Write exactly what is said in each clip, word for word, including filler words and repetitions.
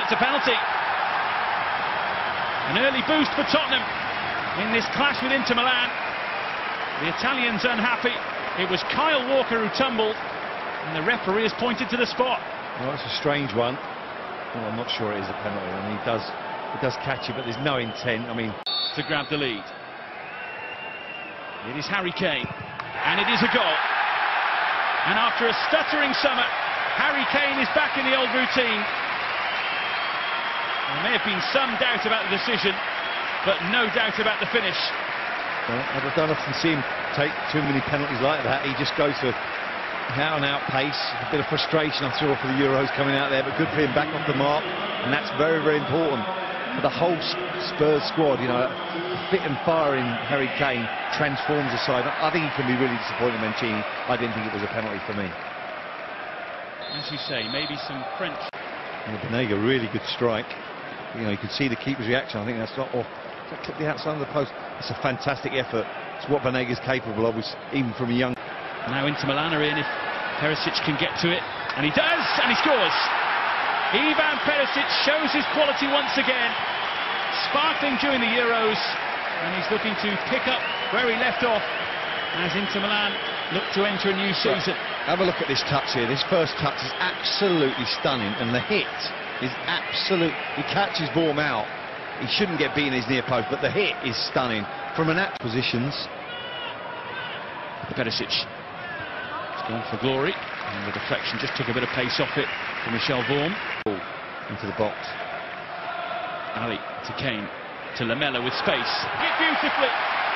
it's a penalty. An early boost for Tottenham in this clash with Inter Milan. The Italians unhappy. It was Kyle Walker who tumbled, and the referee has pointed to the spot. Well, that's a strange one. Well, I'm not sure it is a penalty. I mean, he does, he does catch it, but there's no intent. I mean, to grab the lead. It is Harry Kane, and it is a goal. And after a stuttering summer, Harry Kane is back in the old routine. There may have been some doubt about the decision, but no doubt about the finish. Well, I don't often see him take too many penalties like that. He just goes for out-and-out pace, a bit of frustration, I'm sure, for the Euros coming out there, but good for him back off the mark, and that's very, very important for the whole Spurs squad. You know, fit and firing Harry Kane transforms the side. I think he can be really disappointed, Mancini. I didn't think it was a penalty for me. As you say, maybe some French. And Banega, really good strike. You know, you could see the keeper's reaction. I think that's not off. That clipped the outside of the post. It's a fantastic effort. It's what Banega's capable of, even from a young. Now Inter Milan are in if Perisic can get to it, and he does, and he scores. Ivan Perisic shows his quality once again, sparkling during the Euros, and he's looking to pick up where he left off as Inter Milan look to enter a new season. Have a look at this touch here. This first touch is absolutely stunning, and the hit is absolute. He catches Vorm out. He shouldn't get beaten in his near post, but the hit is stunning from an act positions. Perisic. Gone for glory, and the deflection just took a bit of pace off it from Michel Vorm. Into the box. Ali to Kane, to Lamela with space. Hit beautifully.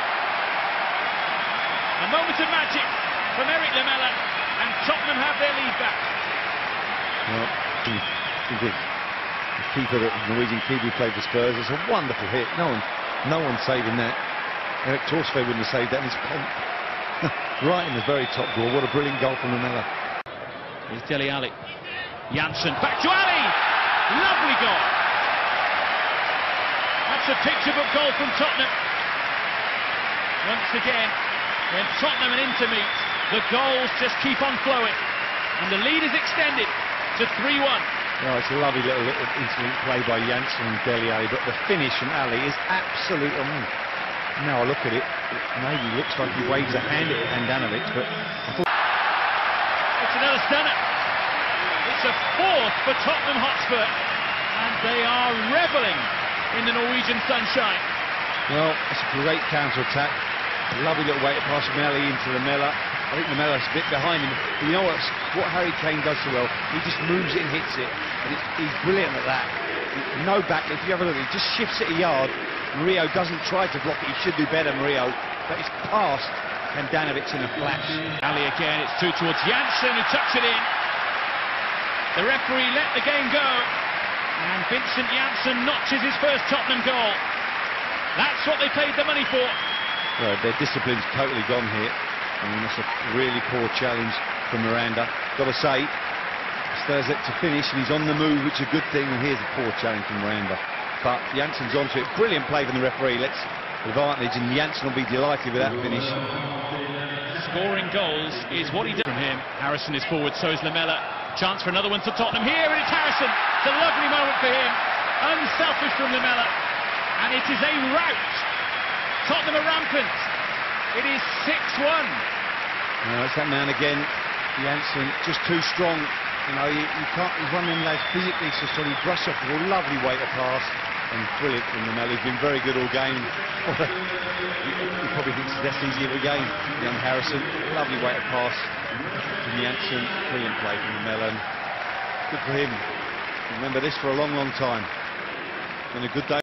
A moment of magic from Eric Lamela, and Tottenham have their lead back. Well, the keeper, the Norwegian keeper who played for Spurs, it's a wonderful hit. No one, no one saving that. Eric Torsvay wouldn't have saved that. And it's right in the very top goal. What a brilliant goal from Lamela. Here's Dele Alli. Janssen back to Ali. Lovely goal. That's a picture-book goal from Tottenham. Once again, when Tottenham and Inter meet, the goals just keep on flowing, and the lead is extended to three one. Well, it's a lovely little, little incident play by Janssen and Dele Alli, but the finish from Ali is absolute. Um, now I look at it, it maybe looks like he waves a hand at Handanovic, but I thought... It's another stunner. It's a fourth for Tottenham Hotspur, and they are revelling in the Norwegian sunshine. Well, it's a great counter-attack. A lovely little way to pass from Ali into Lamela. I think Lamela's a bit behind him. But you know what, what Harry Kane does so well? He just moves it and hits it, and it's, he's brilliant at that. No back, if you have a look, he just shifts it a yard. Murillo doesn't try to block it. He should do better, Murillo, but it's past Handanovic in a flash. Ali again, it's two towards Janssen, who tucks it in. The referee let the game go, and Vincent Janssen notches his first Tottenham goal. That's what they paid the money for. Well, their discipline's totally gone here. I mean, that's a really poor challenge from Miranda. Got to say, stirs it to finish, and he's on the move, which is a good thing, and here's a poor challenge from Miranda. But Janssen's onto it. Brilliant play from the referee. Let's advantage, and Janssen will be delighted with that finish. Scoring goals is what he does from him. Harrison is forward, so is Lamela. Chance for another one for Tottenham here, and it's Harrison. It's a lovely moment for him. Unselfish from Lamela, and it is a rout. Tottenham are rampant. It is six one. No, it's that man again. Janssen just too strong. You know, you, you can't. He's one of them lads physically so strong. He brushed off with a lovely way to pass, and brilliant from Lamela. He's been very good all game. He probably thinks it's the best easy of the game. Young Harrison, lovely way to pass from Janssen. Brilliant play from Lamela. Good for him. Remember this for a long, long time. Been a good day.